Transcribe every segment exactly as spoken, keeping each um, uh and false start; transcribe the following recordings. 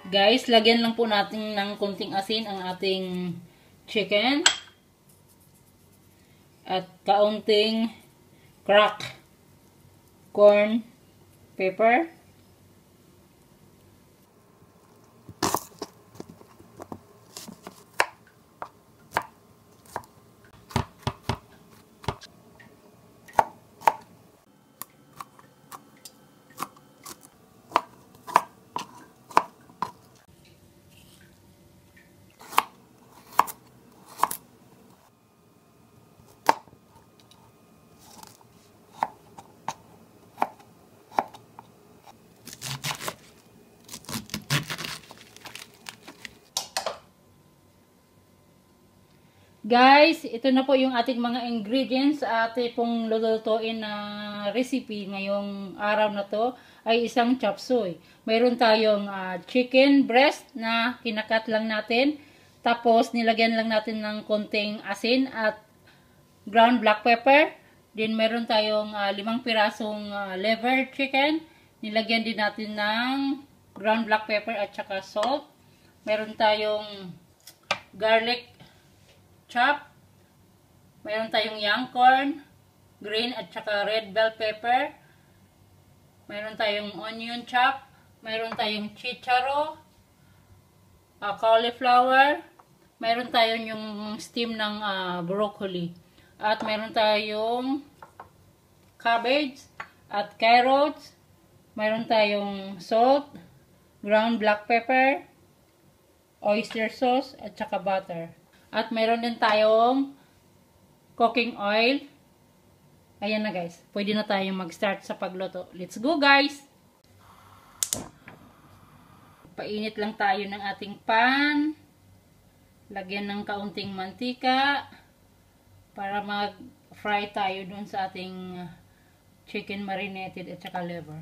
Guys, lagyan lang po natin ng konting asin ang ating chicken. At kaunting crack corn pepper. Guys, ito na po yung ating mga ingredients at pong lulutuin na recipe ngayong araw na to ay isang chop suey. Mayroon tayong uh, chicken breast na kinakat lang natin. Tapos nilagyan lang natin ng konting asin at ground black pepper. Then mayroon tayong uh, limang pirasong uh, liver chicken. Nilagyan din natin ng ground black pepper at saka salt. Mayroon tayong garlic chop. Mayroon tayong young corn, green at saka red bell pepper. Mayroon tayong onion chop. Mayroon tayong chicharo, uh, cauliflower. Mayroon tayong yung steam ng uh, broccoli. At mayroon tayong cabbage at carrots. Mayroon tayong salt, ground black pepper, oyster sauce at saka butter. At mayroon din tayong cooking oil. Ayan na guys. Pwede na tayong mag-start sa pagluto. Let's go guys! Painit lang tayo ng ating pan. Lagyan ng kaunting mantika para mag-fry tayo dun sa ating chicken marinated at saka liver.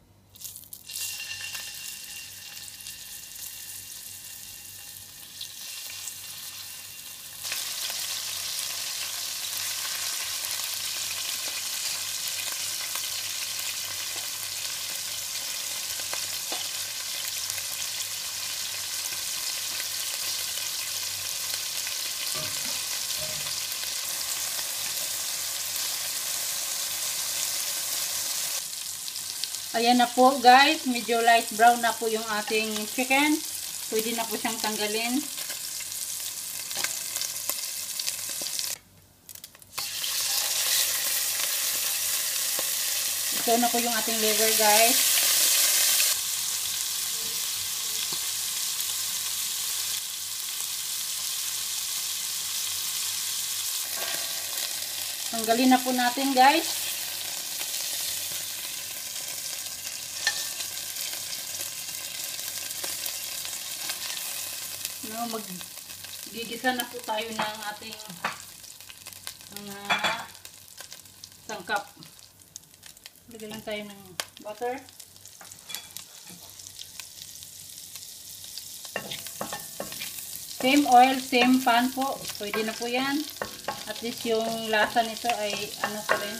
Ayan na po guys, medyo light brown na po yung ating chicken. Pwede na po siyang tanggalin. Ito na po yung ating liver guys. Tanggalin na po natin guys. No, mag-gigisa na po tayo ng ating mga sangkap. Lagyan lang tayo ng butter. Same oil, same pan po. Pwede na po yan. At least yung lasa nito ay ano pa rin.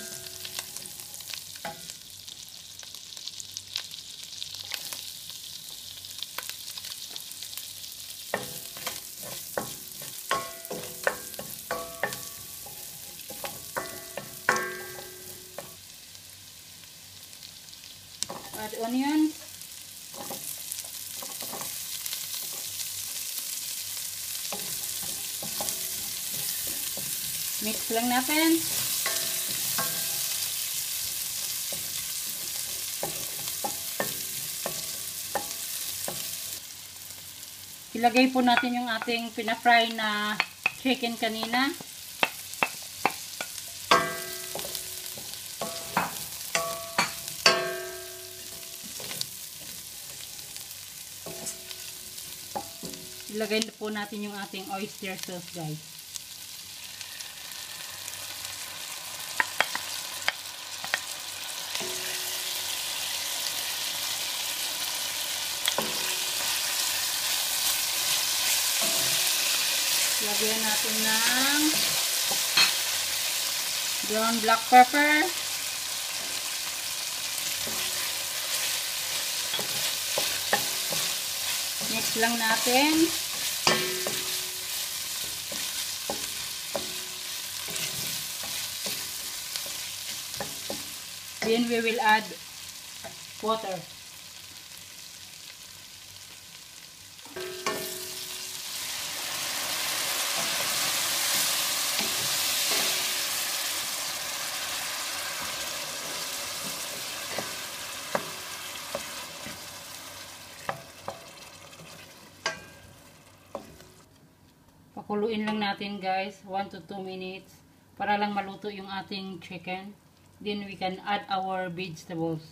Add onion. Mix lang natin. Ilagay po natin yung ating pina-fry na chicken kanina. Ilagay po natin yung ating oyster sauce guys. Lagyan natin ng ground black pepper. Mix lang natin. Then we will add water. Pakuluin lang natin guys, one to two minutes para lang maluto yung ating chicken. Then we can add our vegetables.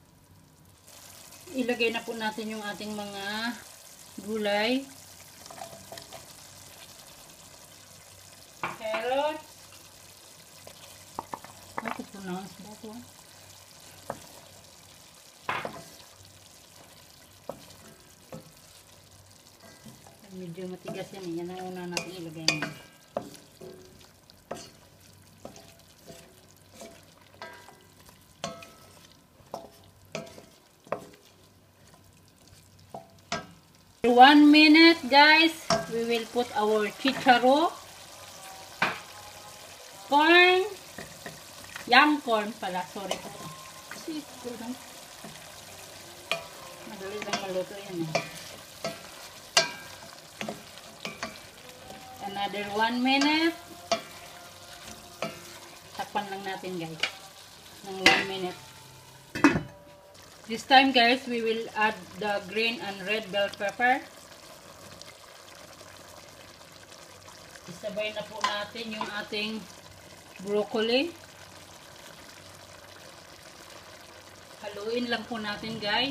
Ilagay na po natin yung ating mga gulay. Carrots. How to pronounce that one? Medyo matigas yan eh. Yan ang una natin ilagay mo. One minute guys, we will put our chicharo, corn, young corn pala, sorry po. Kasi ito lang. Madali lang maluto yan eh. Another one minute. Takpan lang natin guys. Ng one minute. This time guys, we will add the green and red bell pepper. Isabay na po natin yung ating broccoli. Haluin lang po natin guys.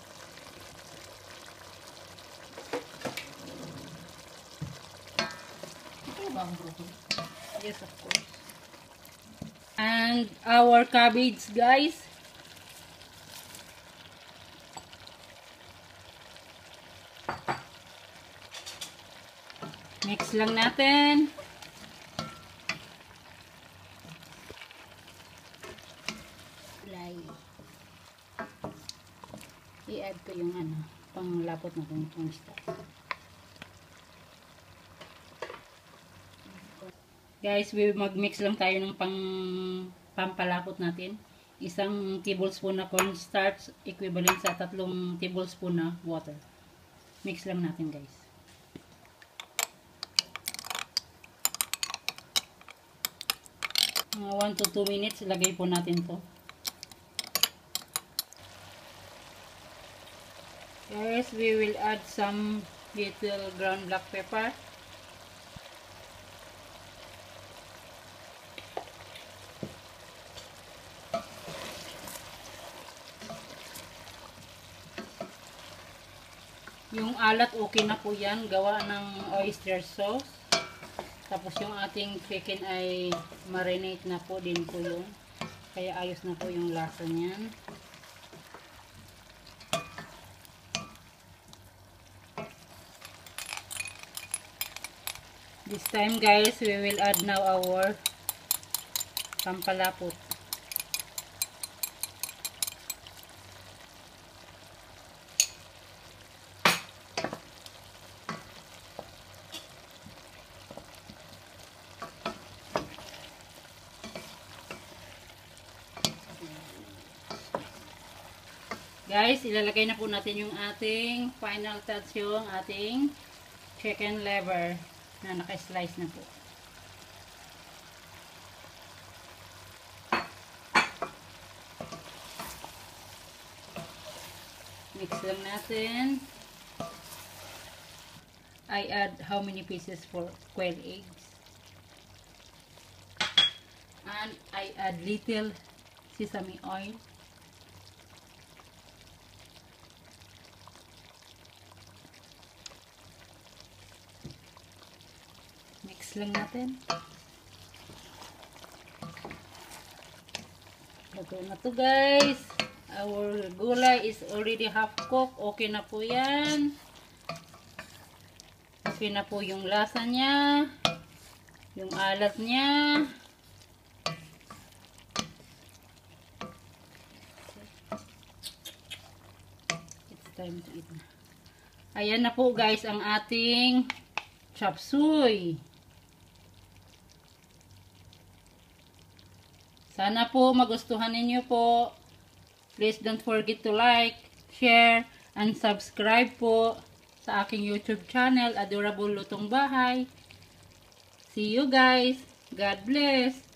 Ito ba ang broccoli? Yes, of course. And our cabbage guys. Mix lang natin. Lay. I-add ko yung ano, panglapot na kung cornstarch. Guys, we mag-mix lang tayo ng pang pampalapot natin. Isang tablespoon na cornstarch equivalent sa tatlong tablespoon na water. Mix lang natin guys. Mga one to two minutes, lagay po natin to. Guys, we will add some little ground black pepper. Yung alat, okay na po yan. Gawa ng oyster sauce. Tapos yung ating chicken ay marinate na po din po yun. Kaya ayos na po yung lasa niyan. This time guys, we will add now our pampalapot. Guys, ilalagay na po natin yung ating final touch, yung ating chicken liver na naka-slice na po. Mix lang natin. I add how many pieces for quail eggs. And I add little sesame oil. Mix lang natin. Luto na to guys. Our gulay is already half cooked. Okay na po yan. Okay na po yung lasa niya. Yung alat niya. It's time to eat na. Ayan na po guys ang ating chop suey. Sana po magustuhan ninyo po. Please don't forget to like, share, and subscribe po sa aking YouTube channel, Adorable Lutong Bahay. See you guys. God bless.